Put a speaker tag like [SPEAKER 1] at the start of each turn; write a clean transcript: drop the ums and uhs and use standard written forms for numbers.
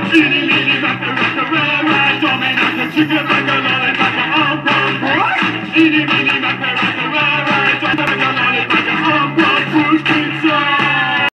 [SPEAKER 1] Eeny, meeny, racka, racka, rare, rare, dominant, chicken, like a lollipop, oh, boy, boy. Eeny,